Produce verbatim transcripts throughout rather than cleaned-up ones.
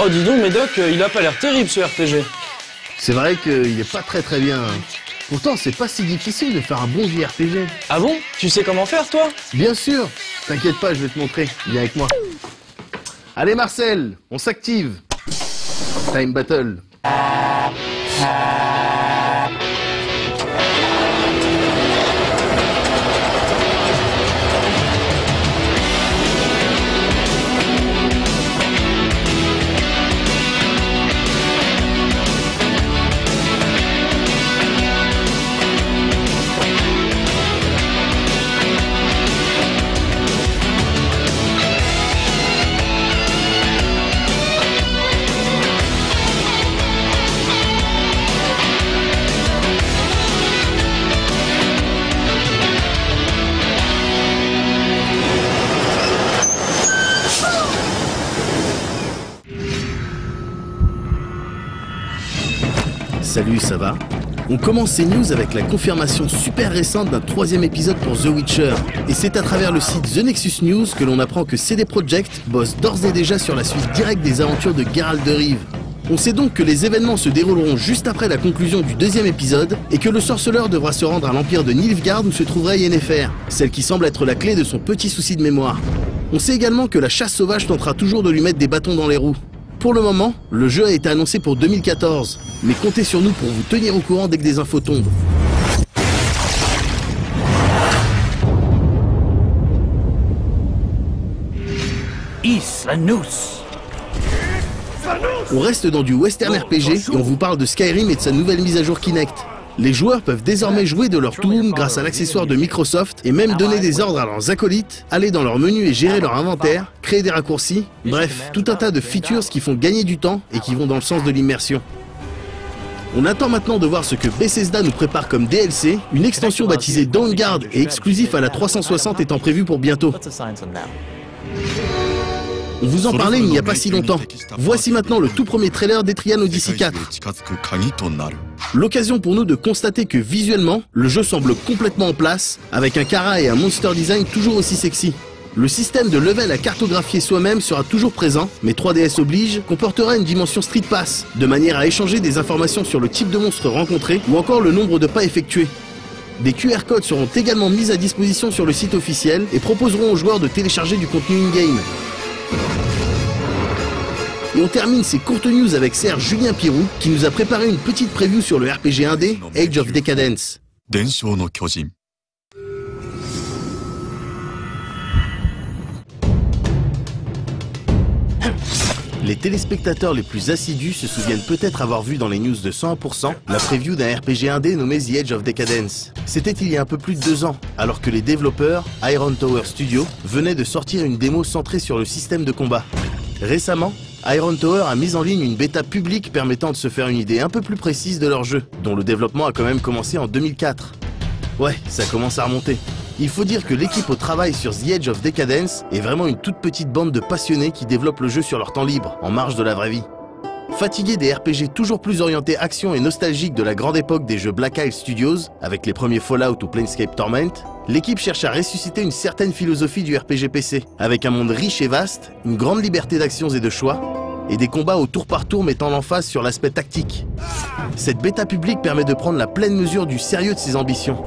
Oh, dis donc, Médoc, il a pas l'air terrible ce R P G. C'est vrai qu'il est pas très très bien. Pourtant, c'est pas si difficile de faire un bon J R P G. Ah bon? Tu sais comment faire, toi? Bien sûr. T'inquiète pas, je vais te montrer. Viens avec moi. Allez, Marcel, on s'active. Time Battle. Salut, ça va? On commence ces news avec la confirmation super récente d'un troisième épisode pour The Witcher. Et c'est à travers le site The Nexus News que l'on apprend que C D Projekt bosse d'ores et déjà sur la suite directe des aventures de Geralt de Rive. On sait donc que les événements se dérouleront juste après la conclusion du deuxième épisode et que le sorceleur devra se rendre à l'empire de Nilfgaard où se trouverait Yennefer, celle qui semble être la clé de son petit souci de mémoire. On sait également que la chasse sauvage tentera toujours de lui mettre des bâtons dans les roues. Pour le moment, le jeu a été annoncé pour deux mille quatorze, mais comptez sur nous pour vous tenir au courant dès que des infos tombent. Islanus. On reste dans du western R P G et on vous parle de Skyrim et de sa nouvelle mise à jour Kinect. Les joueurs peuvent désormais jouer de leur Toon grâce à l'accessoire de Microsoft et même donner des ordres à leurs acolytes, aller dans leur menu et gérer leur inventaire, créer des raccourcis, bref, tout un tas de features qui font gagner du temps et qui vont dans le sens de l'immersion. On attend maintenant de voir ce que Bethesda nous prépare comme D L C, une extension baptisée Dawnguard et exclusif à la trois cent soixante étant prévue pour bientôt. On vous en parlait il n'y a pas si longtemps. Voici maintenant le tout premier trailer d'Etrian Odyssey quatre. L'occasion pour nous de constater que visuellement, le jeu semble complètement en place, avec un Kara et un monster design toujours aussi sexy. Le système de level à cartographier soi-même sera toujours présent, mais trois D S oblige, comportera une dimension Street Pass, de manière à échanger des informations sur le type de monstre rencontré ou encore le nombre de pas effectués. Des Q R codes seront également mis à disposition sur le site officiel et proposeront aux joueurs de télécharger du contenu in-game. Et on termine ces courtes news avec Serge Julien Pirou qui nous a préparé une petite preview sur le R P G indé Age of Decadence. Les téléspectateurs les plus assidus se souviennent peut-être avoir vu dans les news de cent un pour cent la preview d'un R P G indé nommé The Age of Decadence. C'était il y a un peu plus de deux ans, alors que les développeurs, Iron Tower Studio, venaient de sortir une démo centrée sur le système de combat. Récemment, Iron Tower a mis en ligne une bêta publique permettant de se faire une idée un peu plus précise de leur jeu, dont le développement a quand même commencé en deux mille quatre. Ouais, ça commence à remonter. Il faut dire que l'équipe au travail sur The Age of Decadence est vraiment une toute petite bande de passionnés qui développent le jeu sur leur temps libre, en marge de la vraie vie. Fatigués des R P G toujours plus orientés action et nostalgiques de la grande époque des jeux Black Isle Studios, avec les premiers Fallout ou Planescape Torment, l'équipe cherche à ressusciter une certaine philosophie du R P G P C, avec un monde riche et vaste, une grande liberté d'actions et de choix, et des combats au tour par tour mettant l'emphase sur l'aspect tactique. Cette bêta publique permet de prendre la pleine mesure du sérieux de ses ambitions.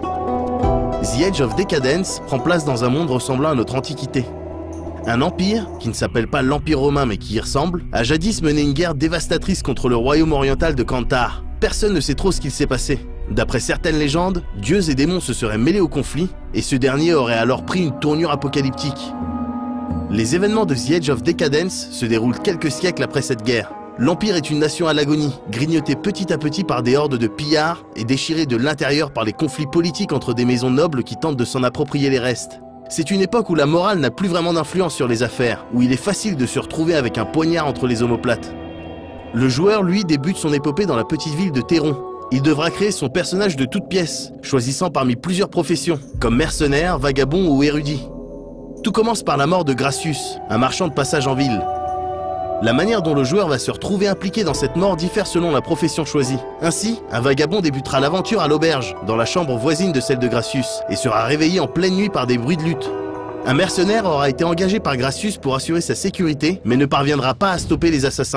The Age of Decadence prend place dans un monde ressemblant à notre Antiquité. Un empire, qui ne s'appelle pas l'Empire romain mais qui y ressemble, a jadis mené une guerre dévastatrice contre le royaume oriental de Kantar. Personne ne sait trop ce qu'il s'est passé. D'après certaines légendes, dieux et démons se seraient mêlés au conflit, et ce dernier aurait alors pris une tournure apocalyptique. Les événements de The Age of Decadence se déroulent quelques siècles après cette guerre. L'Empire est une nation à l'agonie, grignotée petit à petit par des hordes de pillards et déchirée de l'intérieur par les conflits politiques entre des maisons nobles qui tentent de s'en approprier les restes. C'est une époque où la morale n'a plus vraiment d'influence sur les affaires, où il est facile de se retrouver avec un poignard entre les omoplates. Le joueur, lui, débute son épopée dans la petite ville de Théron. Il devra créer son personnage de toutes pièces, choisissant parmi plusieurs professions, comme mercenaire, vagabond ou érudit. Tout commence par la mort de Gracius, un marchand de passage en ville. La manière dont le joueur va se retrouver impliqué dans cette mort diffère selon la profession choisie. Ainsi, un vagabond débutera l'aventure à l'auberge, dans la chambre voisine de celle de Gracius, et sera réveillé en pleine nuit par des bruits de lutte. Un mercenaire aura été engagé par Gracius pour assurer sa sécurité, mais ne parviendra pas à stopper les assassins.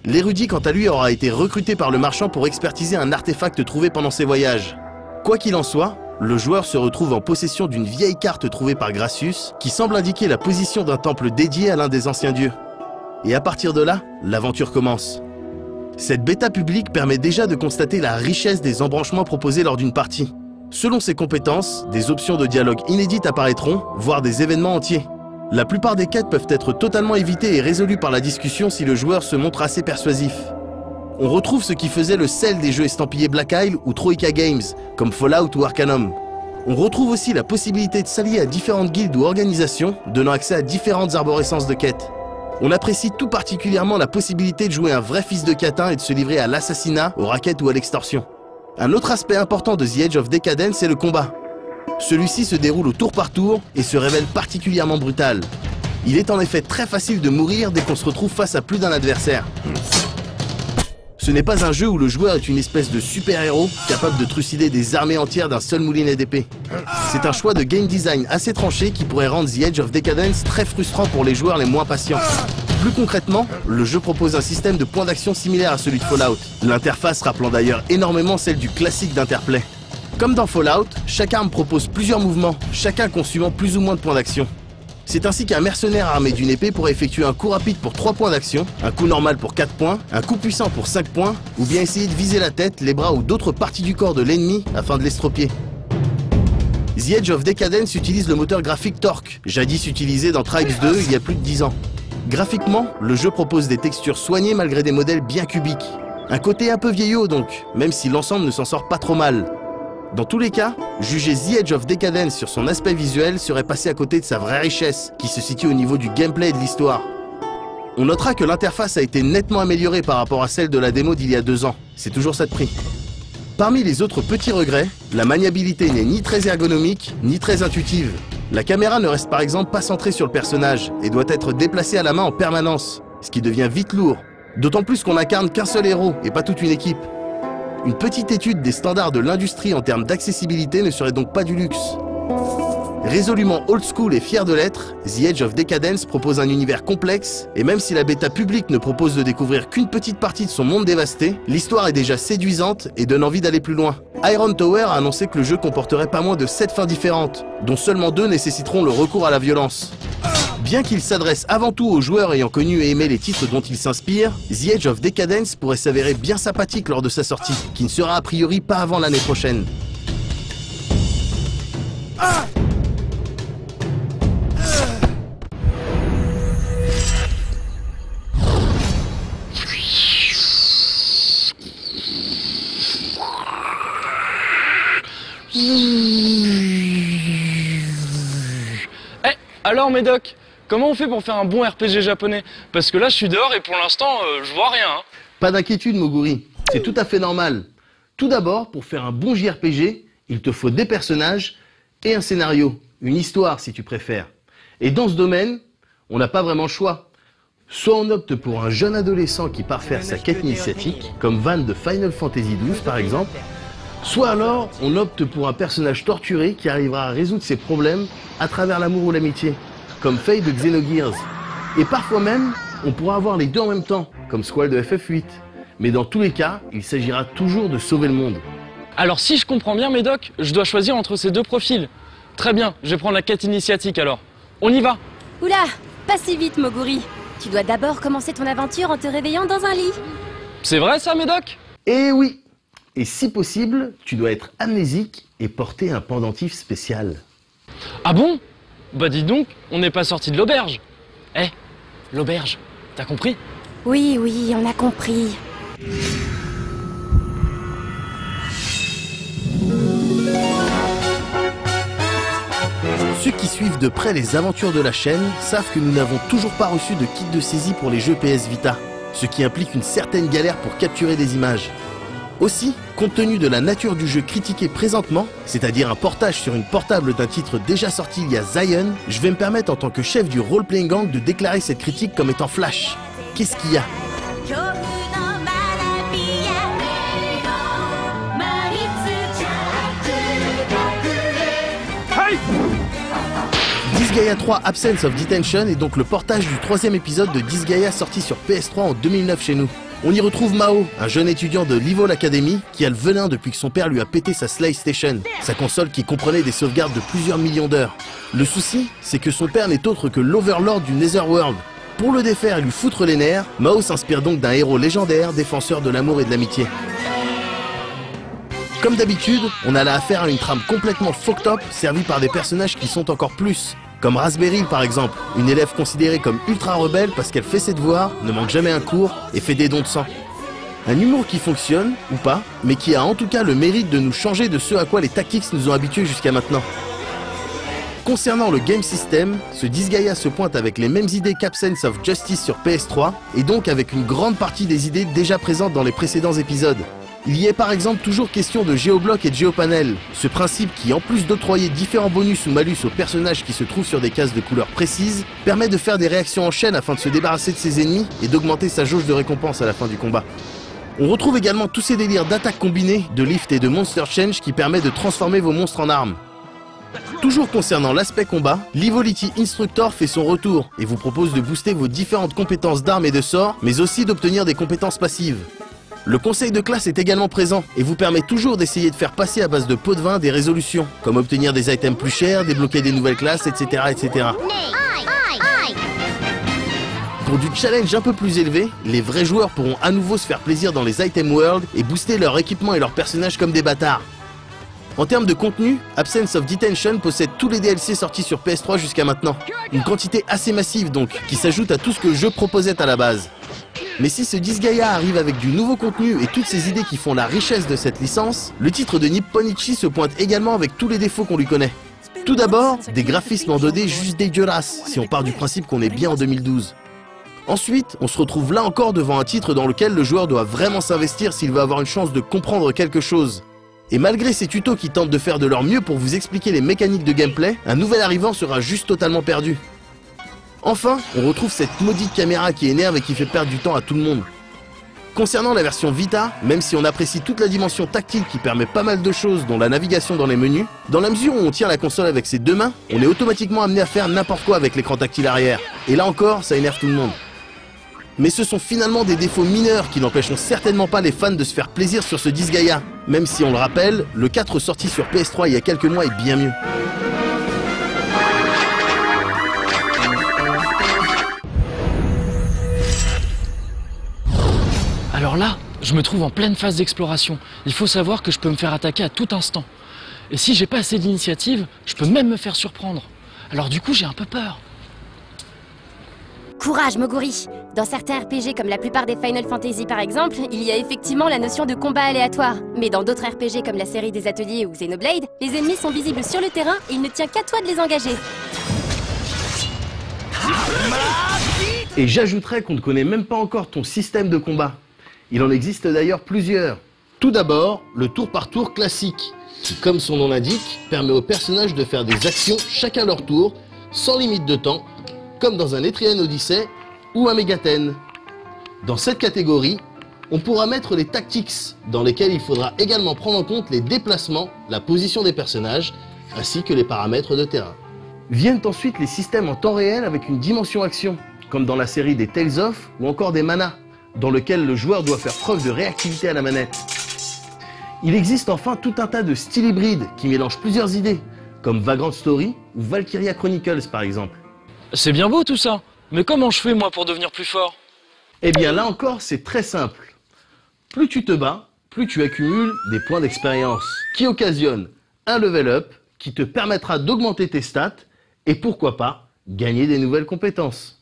L'érudit quant à lui aura été recruté par le marchand pour expertiser un artefact trouvé pendant ses voyages. Quoi qu'il en soit, le joueur se retrouve en possession d'une vieille carte trouvée par Gracius qui semble indiquer la position d'un temple dédié à l'un des anciens dieux. Et à partir de là, l'aventure commence. Cette bêta publique permet déjà de constater la richesse des embranchements proposés lors d'une partie. Selon ses compétences, des options de dialogue inédites apparaîtront, voire des événements entiers. La plupart des quêtes peuvent être totalement évitées et résolues par la discussion si le joueur se montre assez persuasif. On retrouve ce qui faisait le sel des jeux estampillés Black Isle ou Troika Games, comme Fallout ou Arcanum. On retrouve aussi la possibilité de s'allier à différentes guildes ou organisations, donnant accès à différentes arborescences de quêtes. On apprécie tout particulièrement la possibilité de jouer un vrai fils de catin et de se livrer à l'assassinat, au racket ou à l'extorsion. Un autre aspect important de The Edge of Decadence est le combat. Celui-ci se déroule au tour par tour et se révèle particulièrement brutal. Il est en effet très facile de mourir dès qu'on se retrouve face à plus d'un adversaire. Ce n'est pas un jeu où le joueur est une espèce de super-héros capable de trucider des armées entières d'un seul moulinet d'épée. C'est un choix de game design assez tranché qui pourrait rendre The Edge of Decadence très frustrant pour les joueurs les moins patients. Plus concrètement, le jeu propose un système de points d'action similaire à celui de Fallout, l'interface rappelant d'ailleurs énormément celle du classique d'Interplay. Comme dans Fallout, chaque arme propose plusieurs mouvements, chacun consumant plus ou moins de points d'action. C'est ainsi qu'un mercenaire armé d'une épée pourrait effectuer un coup rapide pour trois points d'action, un coup normal pour quatre points, un coup puissant pour cinq points, ou bien essayer de viser la tête, les bras ou d'autres parties du corps de l'ennemi afin de l'estropier. The Edge of Decadence utilise le moteur graphique Torque, jadis utilisé dans Tribes deux il y a plus de dix ans. Graphiquement, le jeu propose des textures soignées malgré des modèles bien cubiques. Un côté un peu vieillot donc, même si l'ensemble ne s'en sort pas trop mal. Dans tous les cas, juger The Edge of Decadence sur son aspect visuel serait passer à côté de sa vraie richesse, qui se situe au niveau du gameplay et de l'histoire. On notera que l'interface a été nettement améliorée par rapport à celle de la démo d'il y a deux ans. C'est toujours ça de prix. Parmi les autres petits regrets, la maniabilité n'est ni très ergonomique, ni très intuitive. La caméra ne reste par exemple pas centrée sur le personnage et doit être déplacée à la main en permanence, ce qui devient vite lourd. D'autant plus qu'on n'incarne qu'un seul héros et pas toute une équipe. Une petite étude des standards de l'industrie en termes d'accessibilité ne serait donc pas du luxe. Résolument old school et fier de l'être, The Edge of Decadence propose un univers complexe, et même si la bêta publique ne propose de découvrir qu'une petite partie de son monde dévasté, l'histoire est déjà séduisante et donne envie d'aller plus loin. Iron Tower a annoncé que le jeu comporterait pas moins de sept fins différentes, dont seulement deux nécessiteront le recours à la violence. Bien qu'il s'adresse avant tout aux joueurs ayant connu et aimé les titres dont il s'inspire, The Edge of Decadence pourrait s'avérer bien sympathique lors de sa sortie, qui ne sera a priori pas avant l'année prochaine. Ah Eh, alors Médoc, comment on fait pour faire un bon R P G japonais? Parce que là je suis dehors et pour l'instant euh, je vois rien. Hein. Pas d'inquiétude Moguri, c'est tout à fait normal. Tout d'abord, pour faire un bon J R P G, il te faut des personnages et un scénario, une histoire si tu préfères. Et dans ce domaine, on n'a pas vraiment le choix. Soit on opte pour un jeune adolescent qui part faire sa quête initiatique, comme Van de Final Fantasy douze par exemple, soit alors on opte pour un personnage torturé qui arrivera à résoudre ses problèmes à travers l'amour ou l'amitié, comme Faye de Xenogears. Et parfois même, on pourra avoir les deux en même temps, comme Squall de F F huit. Mais dans tous les cas, il s'agira toujours de sauver le monde. Alors si je comprends bien Médoc, je dois choisir entre ces deux profils. Très bien, je vais prendre la quête initiatique alors. On y va. Oula, pas si vite Moguri. Tu dois d'abord commencer ton aventure en te réveillant dans un lit. C'est vrai ça Médoc? Eh oui. Et si possible, tu dois être amnésique et porter un pendentif spécial. Ah bon? Bah dis donc, on n'est pas sorti de l'auberge. Eh, l'auberge, t'as compris? Oui, oui, on a compris. Ceux qui suivent de près les aventures de la chaîne savent que nous n'avons toujours pas reçu de kit de saisie pour les jeux P S Vita, ce qui implique une certaine galère pour capturer des images. Aussi, compte tenu de la nature du jeu critiqué présentement, c'est-à-dire un portage sur une portable d'un titre déjà sorti il y a Zion, je vais me permettre en tant que chef du role-playing gang de déclarer cette critique comme étant flash. Qu'est-ce qu'il y a? Disgaea trois Absence of Detention est donc le portage du troisième épisode de Disgaea sorti sur P S trois en deux mille neuf chez nous. On y retrouve Mao, un jeune étudiant de l'Evil Academy qui a le venin depuis que son père lui a pété sa Slay Station, sa console qui comprenait des sauvegardes de plusieurs millions d'heures. Le souci, c'est que son père n'est autre que l'Overlord du Netherworld. Pour le défaire et lui foutre les nerfs, Mao s'inspire donc d'un héros légendaire, défenseur de l'amour et de l'amitié. Comme d'habitude, on a là affaire à une trame complètement fucked up, servie par des personnages qui sont encore plus. Comme Raspberry par exemple, une élève considérée comme ultra rebelle parce qu'elle fait ses devoirs, ne manque jamais un cours et fait des dons de sang. Un humour qui fonctionne, ou pas, mais qui a en tout cas le mérite de nous changer de ce à quoi les Tactics nous ont habitués jusqu'à maintenant. Concernant le game system, ce Disgaea se pointe avec les mêmes idées qu'Absence of Justice sur P S trois, et donc avec une grande partie des idées déjà présentes dans les précédents épisodes. Il y est par exemple toujours question de géobloc et de géopanel, ce principe qui, en plus d'octroyer différents bonus ou malus aux personnages qui se trouvent sur des cases de couleurs précises, permet de faire des réactions en chaîne afin de se débarrasser de ses ennemis et d'augmenter sa jauge de récompense à la fin du combat. On retrouve également tous ces délires d'attaque combinée, de lift et de monster change qui permet de transformer vos monstres en armes. Toujours concernant l'aspect combat, l'Evility Instructor fait son retour et vous propose de booster vos différentes compétences d'armes et de sorts, mais aussi d'obtenir des compétences passives. Le conseil de classe est également présent et vous permet toujours d'essayer de faire passer à base de pots de vin des résolutions, comme obtenir des items plus chers, débloquer des nouvelles classes, et cetera et cetera. Pour du challenge un peu plus élevé, les vrais joueurs pourront à nouveau se faire plaisir dans les Item World et booster leur équipement et leurs personnages comme des bâtards. En termes de contenu, Absence of Detention possède tous les D L C sortis sur P S trois jusqu'à maintenant. Une quantité assez massive donc, qui s'ajoute à tout ce que le jeu proposait à la base. Mais si ce Disgaea arrive avec du nouveau contenu et toutes ces idées qui font la richesse de cette licence, le titre de Nipponichi se pointe également avec tous les défauts qu'on lui connaît. Tout d'abord, des graphismes en deux D juste dégueulasses, si on part du principe qu'on est bien en deux mille douze. Ensuite, on se retrouve là encore devant un titre dans lequel le joueur doit vraiment s'investir s'il veut avoir une chance de comprendre quelque chose. Et malgré ces tutos qui tentent de faire de leur mieux pour vous expliquer les mécaniques de gameplay, un nouvel arrivant sera juste totalement perdu. Enfin, on retrouve cette maudite caméra qui énerve et qui fait perdre du temps à tout le monde. Concernant la version Vita, même si on apprécie toute la dimension tactile qui permet pas mal de choses dont la navigation dans les menus, dans la mesure où on tient la console avec ses deux mains, on est automatiquement amené à faire n'importe quoi avec l'écran tactile arrière. Et là encore, ça énerve tout le monde. Mais ce sont finalement des défauts mineurs qui n'empêcheront certainement pas les fans de se faire plaisir sur ce Disgaea, même si on le rappelle, le quatre sorti sur P S trois il y a quelques mois est bien mieux. Alors là, je me trouve en pleine phase d'exploration. Il faut savoir que je peux me faire attaquer à tout instant. Et si j'ai pas assez d'initiative, je peux même me faire surprendre. Alors du coup, j'ai un peu peur. Courage, Moguri! Dans certains R P G comme la plupart des Final Fantasy par exemple, il y a effectivement la notion de combat aléatoire. Mais dans d'autres R P G comme la série des Ateliers ou Xenoblade, les ennemis sont visibles sur le terrain et il ne tient qu'à toi de les engager. Et j'ajouterais qu'on ne connaît même pas encore ton système de combat. Il en existe d'ailleurs plusieurs. Tout d'abord, le tour par tour classique, qui comme son nom l'indique, permet aux personnages de faire des actions chacun leur tour, sans limite de temps, comme dans un Etrian Odyssey ou un Megaten. Dans cette catégorie, on pourra mettre les tactics, dans lesquels il faudra également prendre en compte les déplacements, la position des personnages, ainsi que les paramètres de terrain. Viennent ensuite les systèmes en temps réel avec une dimension action, comme dans la série des Tales of ou encore des Mana, dans lequel le joueur doit faire preuve de réactivité à la manette. Il existe enfin tout un tas de styles hybrides qui mélangent plusieurs idées, comme Vagrant Story ou Valkyria Chronicles par exemple. C'est bien beau tout ça, mais comment je fais moi pour devenir plus fort? Eh bien là encore, c'est très simple. Plus tu te bats, plus tu accumules des points d'expérience, qui occasionnent un level up, qui te permettra d'augmenter tes stats, et pourquoi pas, gagner des nouvelles compétences.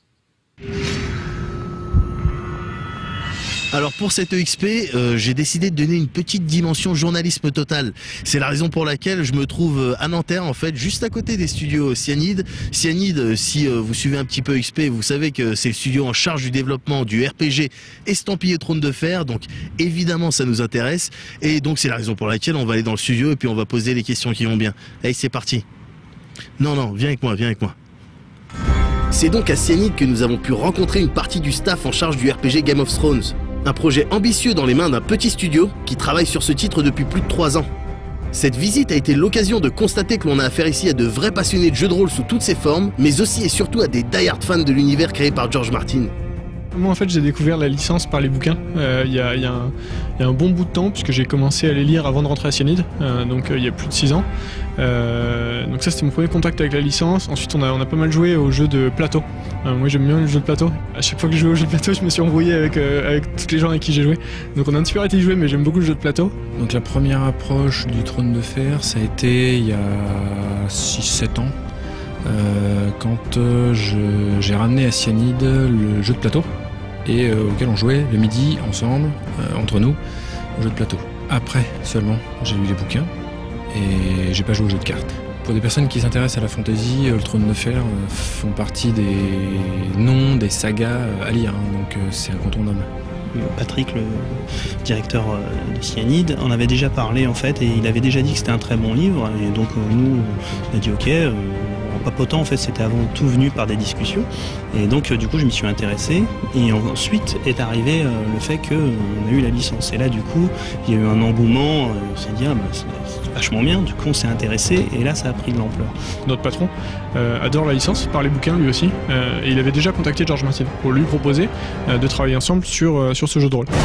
Alors pour cette E X P, euh, j'ai décidé de donner une petite dimension journalisme total. C'est la raison pour laquelle je me trouve à Nanterre, en fait, juste à côté des studios Cyanide. Cyanide, si euh, vous suivez un petit peu E X P, vous savez que c'est le studio en charge du développement du R P G estampillé Trône de Fer, donc évidemment ça nous intéresse. Et donc c'est la raison pour laquelle on va aller dans le studio et puis on va poser les questions qui vont bien. Allez, c'est parti. Non, non, viens avec moi, viens avec moi. C'est donc à Cyanide que nous avons pu rencontrer une partie du staff en charge du R P G Game of Thrones. Un projet ambitieux dans les mains d'un petit studio qui travaille sur ce titre depuis plus de trois ans. Cette visite a été l'occasion de constater que l'on a affaire ici à de vrais passionnés de jeux de rôle sous toutes ses formes, mais aussi et surtout à des die-hard fans de l'univers créé par George Martin. Moi en fait j'ai découvert la licence par les bouquins il euh, y, y, y a un bon bout de temps puisque j'ai commencé à les lire avant de rentrer à Cyanide, euh, donc il euh, y a plus de six ans. Euh, donc ça c'était mon premier contact avec la licence. Ensuite on a, on a pas mal joué aux jeux de plateau. Euh, moi j'aime bien les jeux de plateau. À chaque fois que je jouais aux jeux de plateau je me suis embrouillé avec, euh, avec tous les gens avec qui j'ai joué. Donc on a un petit peu arrêté de jouer mais j'aime beaucoup le jeu de plateau. Donc la première approche du Trône de Fer ça a été il y a six sept ans. Euh, quand euh, j'ai ramené à Cyanide le jeu de plateau et euh, auquel on jouait le midi ensemble, euh, entre nous, au jeu de plateau. Après seulement, j'ai lu les bouquins et j'ai pas joué au jeu de cartes. Pour des personnes qui s'intéressent à la fantasy, euh, le Trône de Fer euh, font partie des noms, des sagas euh, à lire, hein, donc euh, c'est incontournable. Patrick, le directeur de Cyanide, en avait déjà parlé en fait et il avait déjà dit que c'était un très bon livre et donc euh, nous on a dit ok, euh, en papotant en fait c'était avant tout venu par des discussions et donc euh, du coup je m'y suis intéressé et ensuite est arrivé euh, le fait qu'on a eu la licence et là du coup il y a eu un engouement, euh, on s'est dit ah, bah, c'est vachement bien, du coup on s'est intéressé et là ça a pris de l'ampleur. Notre patron euh, adore la licence par les bouquins lui aussi euh, et il avait déjà contacté George Martin pour lui proposer euh, de travailler ensemble sur, euh, sur ce jeu de rôle.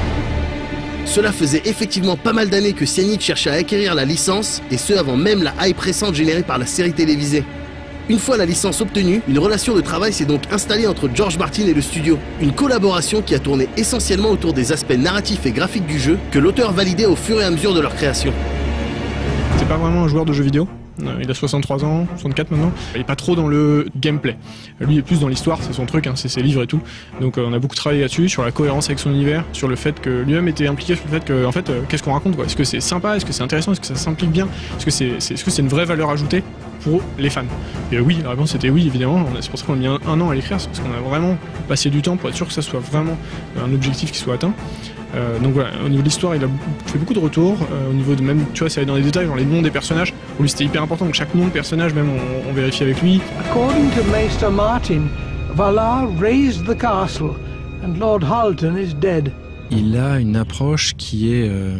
Cela faisait effectivement pas mal d'années que Cyanide cherchait à acquérir la licence, et ce avant même la hype récente générée par la série télévisée. Une fois la licence obtenue, une relation de travail s'est donc installée entre George Martin et le studio. Une collaboration qui a tourné essentiellement autour des aspects narratifs et graphiques du jeu, que l'auteur validait au fur et à mesure de leur création. C'est pas vraiment un joueur de jeux vidéo. Il a soixante-trois ans, soixante-quatre maintenant. Il est pas trop dans le gameplay. Lui il est plus dans l'histoire, c'est son truc, hein, c'est ses livres et tout. Donc euh, on a beaucoup travaillé là-dessus, sur la cohérence avec son univers, sur le fait que lui-même était impliqué sur le fait que, en fait, euh, qu'est-ce qu'on raconte quoi. Est-ce que c'est sympa, est-ce que c'est intéressant, est-ce que ça s'implique bien, est-ce que c'est est, est-ce que c'est une vraie valeur ajoutée pour les fans. Et euh, oui, la réponse était oui évidemment. C'est pour ça qu'on a mis un, un an à l'écrire, c'est parce qu'on a vraiment passé du temps pour être sûr que ça soit vraiment un objectif qui soit atteint. Euh, donc voilà, au niveau de l'histoire, il a fait beaucoup de retours. Euh, au niveau de même, tu vois, ça allait dans les détails, genre les noms des personnages. Pour lui, c'était hyper important. Donc chaque nom de personnage, même, on, on vérifie avec lui. According to Maester Martin, Valar razed the castle, and Lord Halton is dead. Il a une approche qui est euh,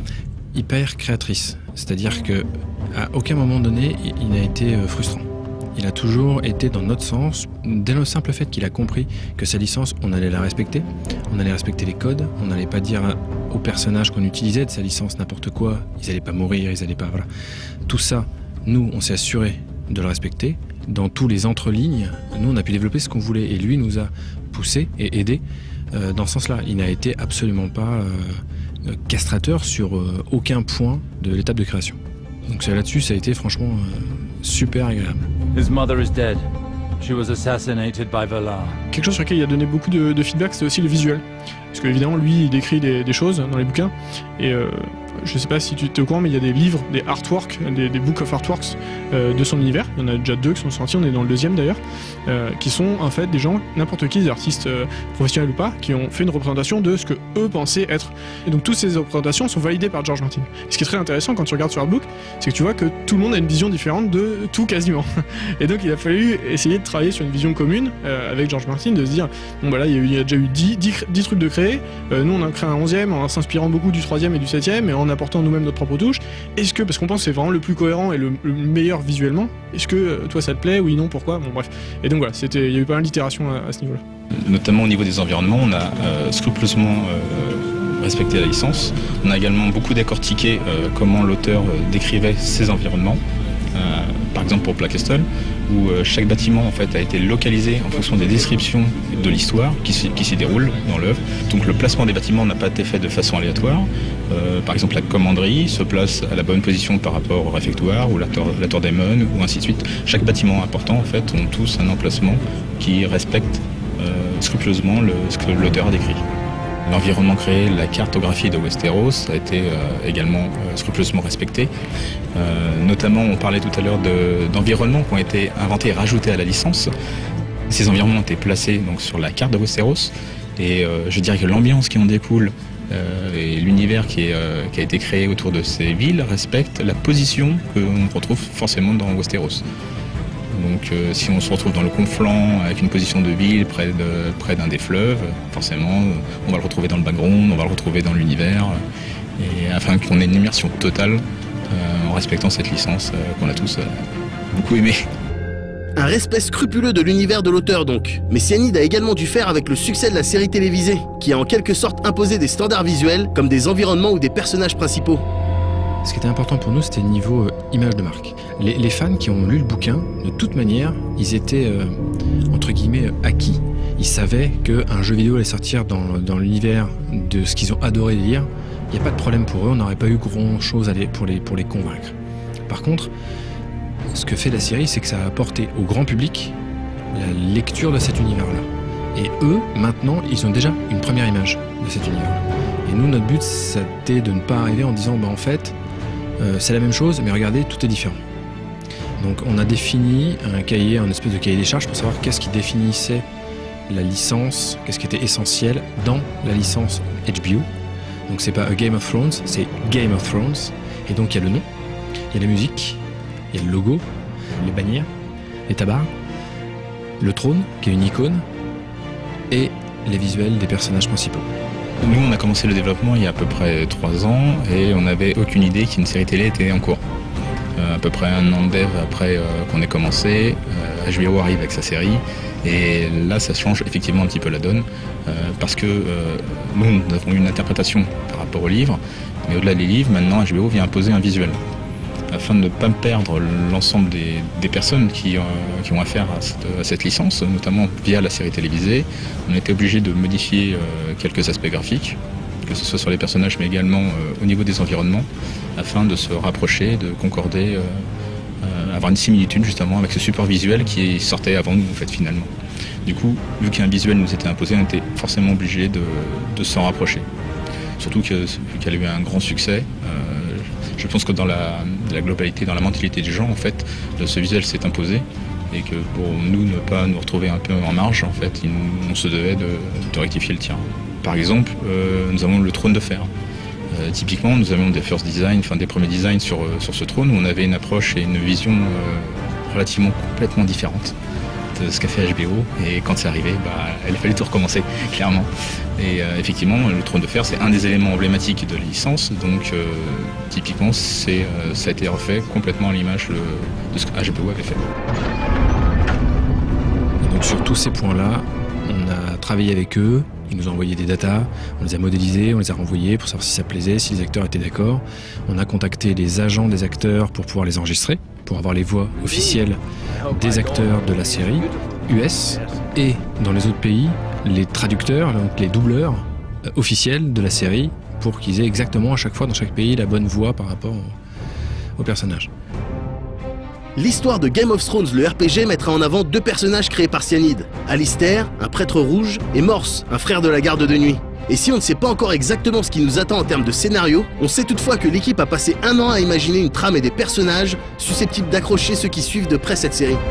hyper créatrice. C'est-à-dire que à aucun moment donné, il, il n'a été euh, frustrant. Il a toujours été dans notre sens, dès le simple fait qu'il a compris que sa licence, on allait la respecter, on allait respecter les codes, on n'allait pas dire aux personnages qu'on utilisait de sa licence n'importe quoi, ils n'allaient pas mourir, ils n'allaient pas... Voilà. Tout ça, nous, on s'est assuré de le respecter. Dans tous les entrelignes, nous, on a pu développer ce qu'on voulait et lui nous a poussé et aidé euh, dans ce sens-là. Il n'a été absolument pas euh, castrateur sur euh, aucun point de l'étape de création. Donc là-dessus, ça a été franchement euh, super agréable. His mother is dead. She was assassinated by Valar. Quelque chose sur lequel il a donné beaucoup de, de feedback, c'est aussi le visuel. Parce que évidemment, lui, il décrit des, des choses dans les bouquins. Et euh, je sais pas si tu es au courant, mais il y a des livres, des artworks, des, des book of artworks euh, de son univers. Il y en a déjà deux qui sont sortis, on est dans le deuxième d'ailleurs, euh, qui sont en fait des gens, n'importe qui, des artistes euh, professionnels ou pas, qui ont fait une représentation de ce que eux pensaient être. Et donc toutes ces représentations sont validées par George Martin. Et ce qui est très intéressant quand tu regardes sur Artbook, c'est que tu vois que tout le monde a une vision différente de tout quasiment. Et donc il a fallu essayer de travailler sur une vision commune euh, avec George Martin, de se dire, bon bah là il y a, eu, il y a déjà eu dix, dix, dix trucs de créer, euh, nous on a créé un onzième en s'inspirant beaucoup du troisième et du septième, et en apportant nous-mêmes notre propre touche. Est-ce que, parce qu'on pense que c'est vraiment le plus cohérent et le, le meilleur visuellement, est-ce que euh, toi ça te plaît, oui, non, pourquoi, bon bref. Et donc voilà, c'était, il y a eu pas mal d'itérations à, à ce niveau-là. Notamment au niveau des environnements, on a euh, scrupuleusement euh, respecté la licence. On a également beaucoup décortiqué euh, comment l'auteur euh, décrivait ses environnements. Euh, par exemple pour Black Castle, où euh, chaque bâtiment en fait a été localisé en fonction des descriptions de l'histoire qui, qui s'y déroule dans l'œuvre. Donc le placement des bâtiments n'a pas été fait de façon aléatoire. Euh, par exemple la commanderie se place à la bonne position par rapport au réfectoire ou la tour, la tour d'Aemon ou ainsi de suite. Chaque bâtiment important en fait ont tous un emplacement qui respecte euh, scrupuleusement le, ce que l'auteur a décrit. L'environnement créé, la cartographie de Westeros a été euh, également euh, scrupuleusement respectée. Euh, notamment, on parlait tout à l'heure d'environnements qui ont été inventés et rajoutés à la licence. Ces environnements ont été placés donc, sur la carte de Westeros. Et euh, je dirais que l'ambiance qui en découle euh, et l'univers qui, euh, qui a été créé autour de ces villes respectent la position qu'on retrouve forcément dans Westeros. Donc euh, si on se retrouve dans le Conflant avec une position de ville près de, près d'un des fleuves, forcément on va le retrouver dans le background, on va le retrouver dans l'univers, et afin qu'on ait une immersion totale euh, en respectant cette licence euh, qu'on a tous euh, beaucoup aimée. Un respect scrupuleux de l'univers de l'auteur donc. Mais Cyanide a également dû faire avec le succès de la série télévisée, qui a en quelque sorte imposé des standards visuels, comme des environnements ou des personnages principaux. Ce qui était important pour nous, c'était le niveau euh, image de marque. Les, les fans qui ont lu le bouquin, de toute manière, ils étaient, euh, entre guillemets, acquis. Ils savaient qu'un jeu vidéo allait sortir dans, dans l'univers de ce qu'ils ont adoré lire. Il n'y a pas de problème pour eux, on n'aurait pas eu grand-chose pour les, pour les convaincre. Par contre, ce que fait la série, c'est que ça a apporté au grand public la lecture de cet univers-là. Et eux, maintenant, ils ont déjà une première image de cet univers-là. Et nous, notre but, c'était de ne pas arriver en disant, bah, en fait, euh, c'est la même chose, mais regardez, tout est différent. Donc on a défini un cahier, un espèce de cahier des charges pour savoir qu'est-ce qui définissait la licence, qu'est-ce qui était essentiel dans la licence H B O. Donc c'est pas A Game of Thrones, c'est Game of Thrones. Et donc il y a le nom, il y a la musique, il y a le logo, les bannières, les tabards, le trône qui est une icône et les visuels des personnages principaux. Nous, on a commencé le développement il y a à peu près trois ans et on n'avait aucune idée qu'une série télé était en cours. Euh, à peu près un an de dev après euh, qu'on ait commencé, euh, H B O arrive avec sa série et là ça change effectivement un petit peu la donne euh, parce que euh, nous, nous avons une interprétation par rapport au livre, mais au-delà des livres, maintenant H B O vient imposer un visuel. Afin de ne pas perdre l'ensemble des, des personnes qui, euh, qui ont affaire à cette, à cette licence, notamment via la série télévisée, on était obligé de modifier euh, quelques aspects graphiques, que ce soit sur les personnages mais également euh, au niveau des environnements, afin de se rapprocher, de concorder, euh, euh, avoir une similitude justement avec ce support visuel qui sortait avant nous en fait finalement. Du coup, vu qu'un visuel nous était imposé, on était forcément obligé de, de s'en rapprocher. Surtout que, qu'elle a eu un grand succès. Euh, je pense que dans la, la globalité, dans la mentalité des gens, en fait, ce visuel s'est imposé et que pour nous ne pas nous retrouver un peu en marge, en fait, il, on se devait de, de rectifier le tir. Par exemple, euh, nous avons le trône de fer. Euh, typiquement, nous avions des first design, enfin des premiers designs sur, sur ce trône où on avait une approche et une vision euh, relativement complètement différente de ce qu'a fait H B O. Et quand c'est arrivé, bah, il a fallu tout recommencer, clairement. Et euh, effectivement, le trône de fer, c'est un des éléments emblématiques de la licence. Donc, euh, typiquement, c'est, euh, ça a été refait complètement à l'image de, de ce que H B O avait fait. Et donc, sur tous ces points-là, on a travaillé avec eux. Ils nous ont envoyé des datas, on les a modélisés, on les a renvoyés pour savoir si ça plaisait, si les acteurs étaient d'accord. On a contacté les agents des acteurs pour pouvoir les enregistrer, pour avoir les voix officielles des acteurs de la série U S et dans les autres pays, les traducteurs, donc les doubleurs euh, officiels de la série pour qu'ils aient exactement à chaque fois dans chaque pays la bonne voix par rapport au, au personnage. L'histoire de Game of Thrones, le R P G, mettra en avant deux personnages créés par Cyanide. Alistair, un prêtre rouge, et Morse, un frère de la garde de nuit. Et si on ne sait pas encore exactement ce qui nous attend en termes de scénario, on sait toutefois que l'équipe a passé un an à imaginer une trame et des personnages susceptibles d'accrocher ceux qui suivent de près cette série.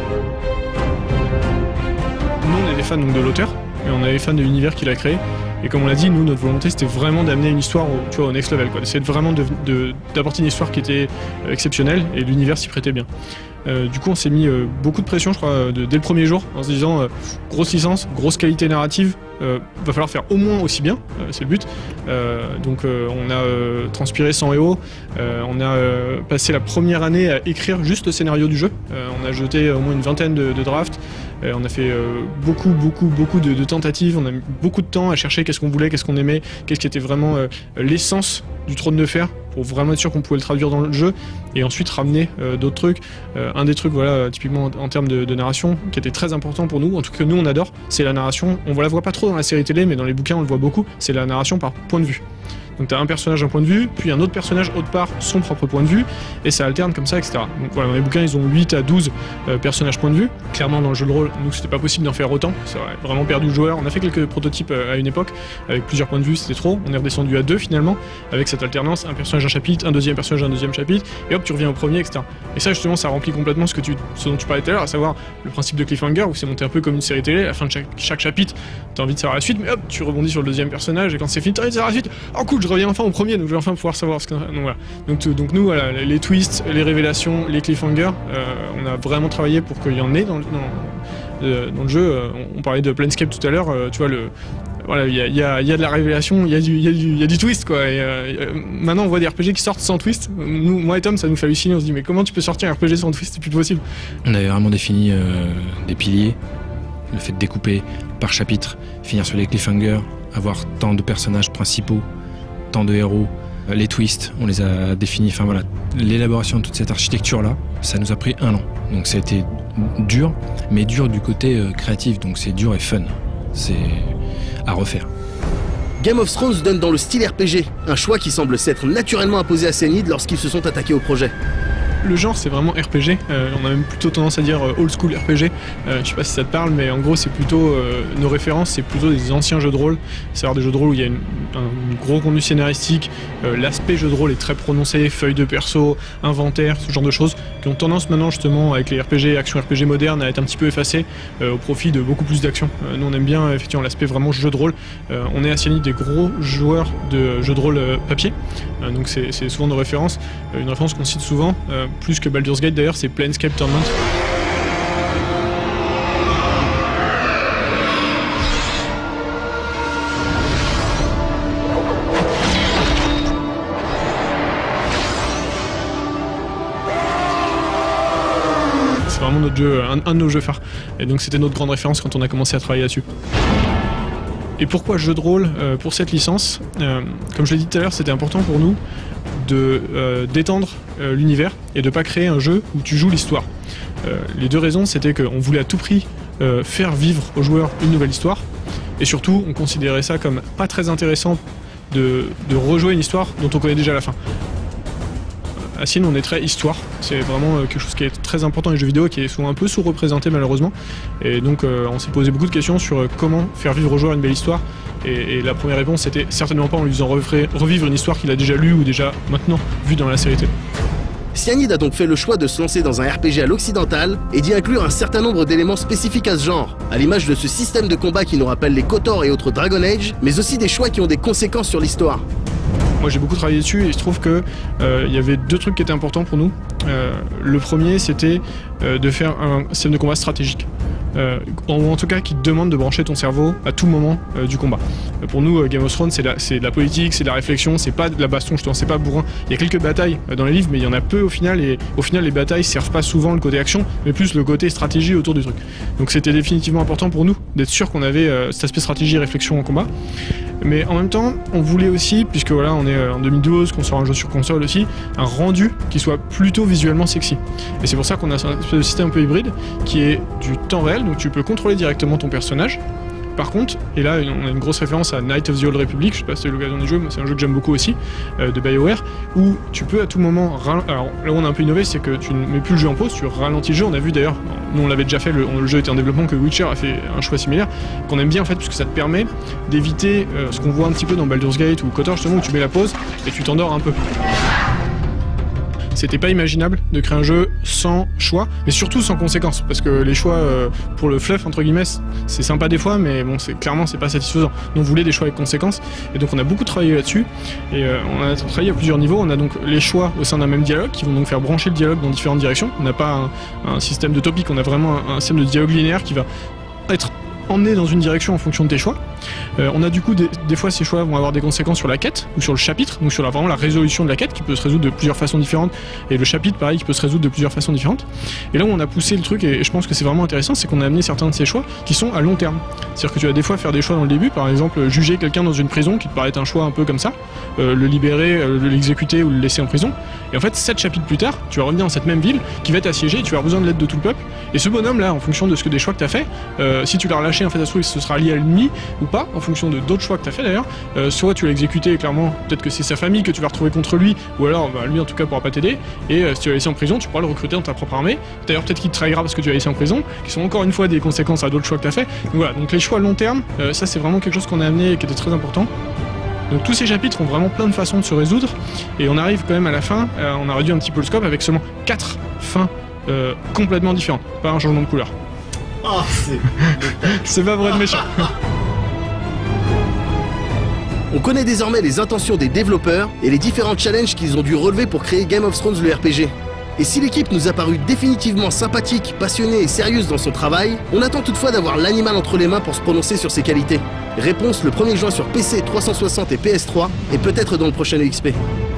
Nous, on est des fans donc, de l'auteur, et on est des fans de l'univers qu'il a créé. Et comme on l'a dit, nous, notre volonté, c'était vraiment d'amener une histoire au, tu vois, au next level, quoi. D'essayer de vraiment d'apporter de, de, une histoire qui était euh, exceptionnelle, et l'univers s'y prêtait bien. Euh, du coup, on s'est mis euh, beaucoup de pression, je crois, de, dès le premier jour, en se disant euh, grosse licence, grosse qualité narrative, euh, va falloir faire au moins aussi bien, euh, c'est le but. Euh, donc, euh, on a euh, transpiré sans E O, euh, on a euh, passé la première année à écrire juste le scénario du jeu. Euh, on a jeté au moins une vingtaine de, de drafts. Euh, on a fait euh, beaucoup, beaucoup, beaucoup de, de tentatives. On a mis beaucoup de temps à chercher qu'est-ce qu'on voulait, qu'est-ce qu'on aimait, qu'est-ce qui était vraiment euh, l'essence du trône de fer, pour vraiment être sûr qu'on pouvait le traduire dans le jeu et ensuite ramener euh, d'autres trucs. Euh, un des trucs, voilà, typiquement en, en termes de, de narration, qui était très important pour nous, en tout cas que nous on adore, c'est la narration. On ne la voit pas trop dans la série télé, mais dans les bouquins on le voit beaucoup, c'est la narration par point de vue. Donc tu as un personnage un point de vue, puis un autre personnage autre part son propre point de vue, et ça alterne comme ça, et cetera. Donc voilà, dans les bouquins ils ont huit à douze euh, personnages point de vue. Clairement dans le jeu de rôle, nous c'était pas possible d'en faire autant, ça aurait vraiment perdu le joueur. On a fait quelques prototypes euh, à une époque, avec plusieurs points de vue, c'était trop. On est redescendu à deux finalement, avec cette alternance, un personnage un chapitre, un deuxième personnage un deuxième chapitre, et hop tu reviens au premier, et cetera. Et ça justement ça remplit complètement ce, que tu, ce dont tu parlais tout à l'heure, à savoir le principe de cliffhanger, où c'est monté un peu comme une série télé, à la fin de chaque, chaque chapitre, t'as envie de savoir la suite, mais hop tu rebondis sur le deuxième personnage, et quand c'est fini, t'as envie de savoir la suite, oh cool, je reviens enfin au premier. Donc je vais enfin pouvoir savoir ce que... Donc, voilà. donc, donc nous, voilà, les twists, les révélations, les cliffhangers, euh, on a vraiment travaillé pour qu'il y en ait dans, dans, euh, dans le jeu. On parlait de Planescape tout à l'heure, euh, tu vois, le, voilà, il y a, y, a, y a de la révélation, il y, y, y a du twist quoi. Et, euh, maintenant on voit des R P G qui sortent sans twist. Nous, moi et Tom, ça nous fait halluciner. On se dit mais comment tu peux sortir un R P G sans twist? C'est plus possible. On avait vraiment défini euh, des piliers, le fait de découper par chapitre, finir sur les cliffhangers, avoir tant de personnages principaux, tant de héros, euh, les twists, on les a définis. Enfin voilà, l'élaboration de toute cette architecture là, ça nous a pris un an. Donc ça a été dur, mais dur du côté euh, créatif. Donc c'est dur et fun. C'est à refaire. Game of Thrones donne dans le style R P G, un choix qui semble s'être naturellement imposé à Cyanide lorsqu'ils se sont attaqués au projet. Le genre c'est vraiment R P G, euh, on a même plutôt tendance à dire euh, old school R P G, euh, je sais pas si ça te parle mais en gros c'est plutôt, euh, nos références c'est plutôt des anciens jeux de rôle, c'est-à-dire des jeux de rôle où il y a une, un gros contenu scénaristique, euh, l'aspect jeu de rôle est très prononcé, feuilles de perso, inventaire, ce genre de choses, qui ont tendance maintenant justement avec les R P G, action R P G modernes à être un petit peu effacés euh, au profit de beaucoup plus d'action. Euh, nous on aime bien effectivement l'aspect vraiment jeu de rôle, euh, on est à Cyanide des gros joueurs de jeux de rôle euh, papier, euh, donc c'est souvent nos références, euh, une référence qu'on cite souvent, euh, plus que Baldur's Gate d'ailleurs, c'est Planescape Torment. C'est vraiment notre jeu, un, un de nos jeux phares. Et donc c'était notre grande référence quand on a commencé à travailler là-dessus. Et pourquoi jeu de rôle euh, pour cette licence euh, Comme je l'ai dit tout à l'heure, c'était important pour nous de euh, d'étendre euh, l'univers et de pas créer un jeu où tu joues l'histoire. Euh, les deux raisons, c'était qu'on voulait à tout prix euh, faire vivre aux joueurs une nouvelle histoire, et surtout, on considérait ça comme pas très intéressant de, de rejouer une histoire dont on connaît déjà la fin. À Cyanide, on est très histoire, c'est vraiment quelque chose qui est très important dans les jeux vidéo, qui est souvent un peu sous-représenté malheureusement, et donc euh, on s'est posé beaucoup de questions sur comment faire vivre aux joueurs une belle histoire, et, et la première réponse c'était certainement pas en lui faisant revivre une histoire qu'il a déjà lue ou déjà maintenant vue dans la série télé. Cyanide a donc fait le choix de se lancer dans un R P G à l'occidental et d'y inclure un certain nombre d'éléments spécifiques à ce genre, à l'image de ce système de combat qui nous rappelle les KOTOR et autres Dragon Age, mais aussi des choix qui ont des conséquences sur l'histoire. Moi j'ai beaucoup travaillé dessus et il se trouve que euh, il y avait deux trucs qui étaient importants pour nous. Euh, le premier c'était euh, de faire un système de combat stratégique. Euh, ou en tout cas qui te demande de brancher ton cerveau à tout moment euh, du combat. Euh, pour nous, euh, Game of Thrones, c'est de, de la politique, c'est de la réflexion, c'est pas de la baston, je te c'est pas bourrin. Il y a quelques batailles euh, dans les livres, mais il y en a peu au final, et au final, les batailles servent pas souvent le côté action, mais plus le côté stratégie autour du truc. Donc c'était définitivement important pour nous d'être sûr qu'on avait euh, cet aspect stratégie et réflexion en combat. Mais en même temps, on voulait aussi, puisque voilà, on est euh, en deux mille douze, qu'on sort un jeu sur console aussi, un rendu qui soit plutôt visuellement sexy. Et c'est pour ça qu'on a un espèce de système un peu hybride qui est du temps réel, donc tu peux contrôler directement ton personnage. Par contre, et là on a une grosse référence à Knights of the Old Republic, je sais pas si c'est l'occasion d'y jouer, mais c'est un jeu que j'aime beaucoup aussi, euh, de BioWare, où tu peux à tout moment, alors là où on a un peu innové, c'est que tu ne mets plus le jeu en pause, tu ralentis le jeu. On a vu d'ailleurs, nous on l'avait déjà fait, le, le jeu était en développement, que Witcher a fait un choix similaire, qu'on aime bien en fait, puisque ça te permet d'éviter euh, ce qu'on voit un petit peu dans Baldur's Gate ou KOTOR justement, où tu mets la pause et tu t'endors un peu. C'était pas imaginable de créer un jeu sans choix, mais surtout sans conséquences, parce que les choix euh, pour le fluff entre guillemets, c'est sympa des fois, mais bon, c'est clairement c'est pas satisfaisant. Nous on voulait des choix avec conséquences, et donc on a beaucoup travaillé là-dessus, et euh, on a travaillé à plusieurs niveaux. On a donc les choix au sein d'un même dialogue, qui vont donc faire brancher le dialogue dans différentes directions. On n'a pas un, un système de topic, on a vraiment un, un système de dialogue linéaire qui va être emmener dans une direction en fonction de tes choix. Euh, on a du coup des, des fois ces choix vont avoir des conséquences sur la quête ou sur le chapitre, donc sur la, vraiment la résolution de la quête qui peut se résoudre de plusieurs façons différentes, et le chapitre pareil qui peut se résoudre de plusieurs façons différentes. Et là où on a poussé le truc, et je pense que c'est vraiment intéressant, c'est qu'on a amené certains de ces choix qui sont à long terme. C'est-à-dire que tu vas des fois faire des choix dans le début, par exemple juger quelqu'un dans une prison qui te paraît être un choix un peu comme ça, euh, le libérer, euh, l'exécuter ou le laisser en prison, et en fait sept chapitres plus tard tu vas revenir dans cette même ville qui va être assiégée et tu vas avoir besoin de l'aide de tout le peuple, et ce bonhomme là en fonction de ce que des choix que tu as fait, euh, si tu l'as relâché en fait à ce ce sera lié à l'ennemi ou pas, en fonction de d'autres choix que tu as fait d'ailleurs. Euh, soit tu l'as exécuté et clairement peut-être que c'est sa famille que tu vas retrouver contre lui, ou alors bah, lui en tout cas pourra pas t'aider, et euh, si tu l'as laissé en prison tu pourras le recruter dans ta propre armée. D'ailleurs peut-être qu'il te trahira parce que tu l'as laissé en prison, qui sont encore une fois des conséquences à d'autres choix que tu as fait. Donc voilà, donc les choix long terme, euh, ça c'est vraiment quelque chose qu'on a amené et qui était très important. Donc tous ces chapitres ont vraiment plein de façons de se résoudre, et on arrive quand même à la fin, euh, on a réduit un petit peu le scope avec seulement quatre fins euh, complètement différentes, pas un changement de couleur. Oh, c'est... c'est pas vrai de méchant. On connaît désormais les intentions des développeurs et les différents challenges qu'ils ont dû relever pour créer Game of Thrones le R P G. Et si l'équipe nous a paru définitivement sympathique, passionnée et sérieuse dans son travail, on attend toutefois d'avoir l'animal entre les mains pour se prononcer sur ses qualités. Réponse le premier juin sur P C, trois cent soixante et P S trois, et peut-être dans le prochain E X P.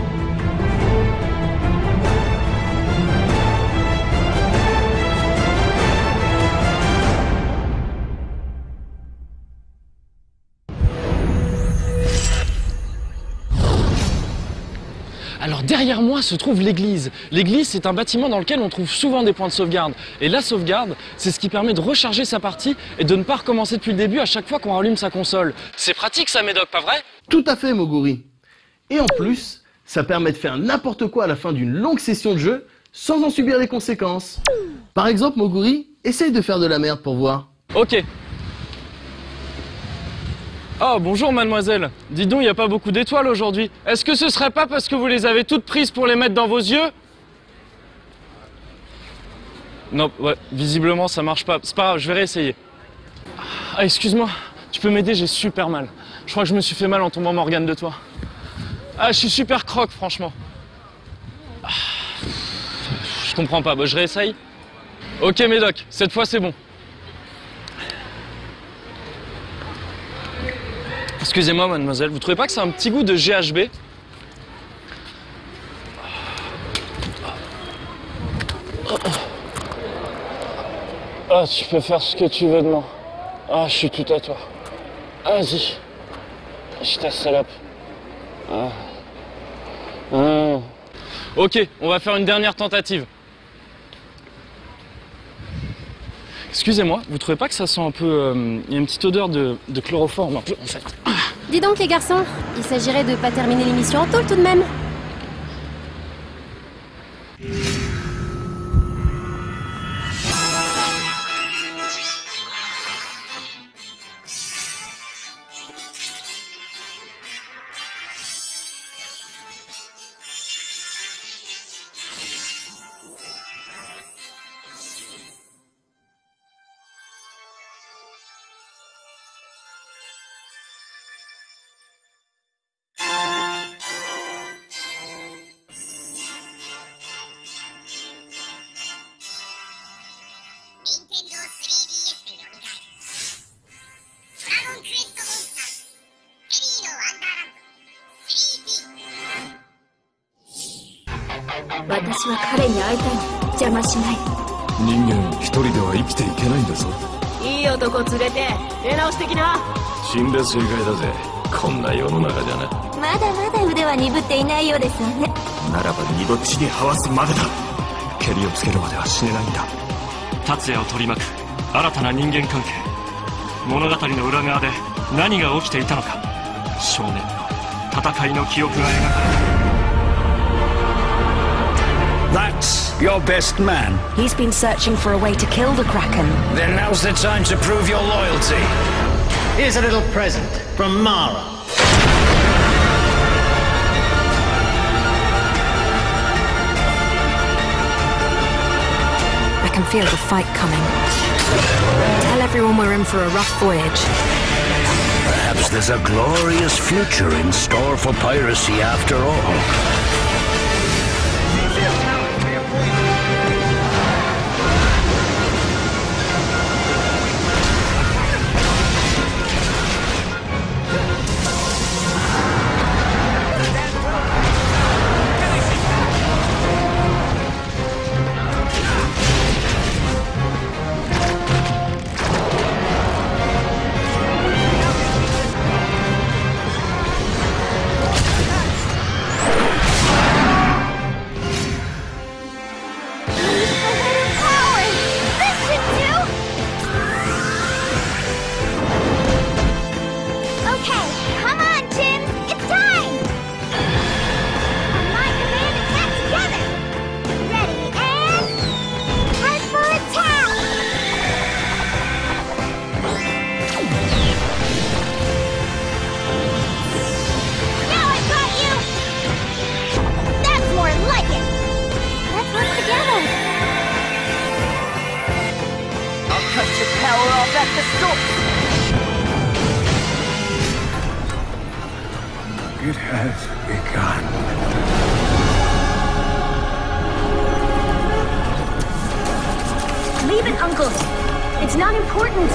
Alors derrière moi se trouve l'église. L'église, c'est un bâtiment dans lequel on trouve souvent des points de sauvegarde. Et la sauvegarde, c'est ce qui permet de recharger sa partie et de ne pas recommencer depuis le début à chaque fois qu'on rallume sa console. C'est pratique ça, Médoc, pas vrai? Tout à fait, Moguri. Et en plus, ça permet de faire n'importe quoi à la fin d'une longue session de jeu sans en subir les conséquences. Par exemple, Moguri, essaye de faire de la merde pour voir. Ok. Oh, bonjour mademoiselle. Dis donc, il n'y a pas beaucoup d'étoiles aujourd'hui. Est-ce que ce serait pas parce que vous les avez toutes prises pour les mettre dans vos yeux? Non, ouais, visiblement ça marche pas. C'est pas grave, je vais réessayer. Ah, excuse-moi, tu peux m'aider, j'ai super mal. Je crois que je me suis fait mal en tombant Morgane de toi. Ah, je suis super croque, franchement. Ah, je comprends pas, bah, je réessaye. Ok Médoc, cette fois c'est bon. Excusez-moi mademoiselle, vous trouvez pas que c'est un petit goût de G H B? Ah, tu peux faire ce que tu veux de moi. Ah, je suis tout à toi. Vas-y. Je ta salope. Ah. Ah. Ok, on va faire une dernière tentative. Excusez-moi, vous trouvez pas que ça sent un peu... Euh, il y a une petite odeur de, de chloroforme un peu, en fait. Dis donc les garçons, il s'agirait de pas terminer l'émission en tôle tout de même. That's your best man. He's been searching for a way to kill the Kraken. Then now's the time to prove your loyalty. Here's a little present from Mara. I can feel the fight coming. Tell everyone we're in for a rough voyage. Perhaps there's a glorious future in store for piracy after all. It has begun. It's not important.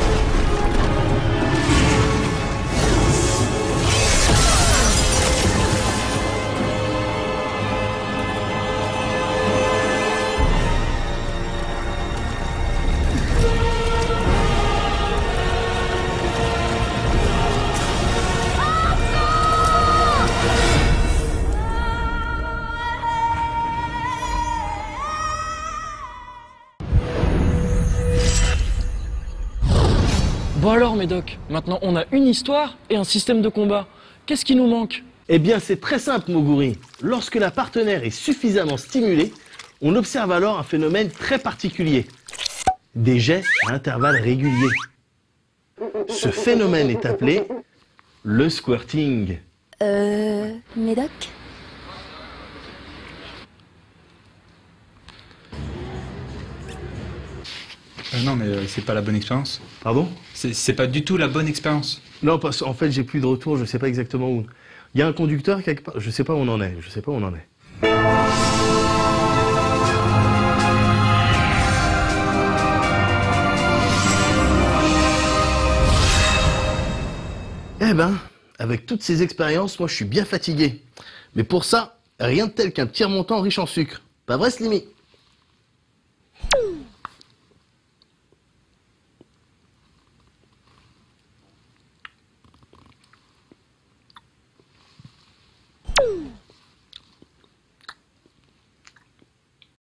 Bon alors Médoc, maintenant on a une histoire et un système de combat. Qu'est-ce qui nous manque? Eh bien, c'est très simple, Moguri. Lorsque la partenaire est suffisamment stimulée, on observe alors un phénomène très particulier. Des jets à intervalles réguliers. Ce phénomène est appelé le squirting. Euh... Médoc? Euh, non, mais euh, c'est pas la bonne expérience. Pardon? C'est pas du tout la bonne expérience. Non, parce qu'en fait, j'ai plus de retour, je sais pas exactement où. Il y a un conducteur quelque part, je sais pas où on en est, je sais pas où on en est. Eh ben, avec toutes ces expériences, moi je suis bien fatigué. Mais pour ça, rien de tel qu'un petit remontant riche en sucre. Pas vrai, Slimy?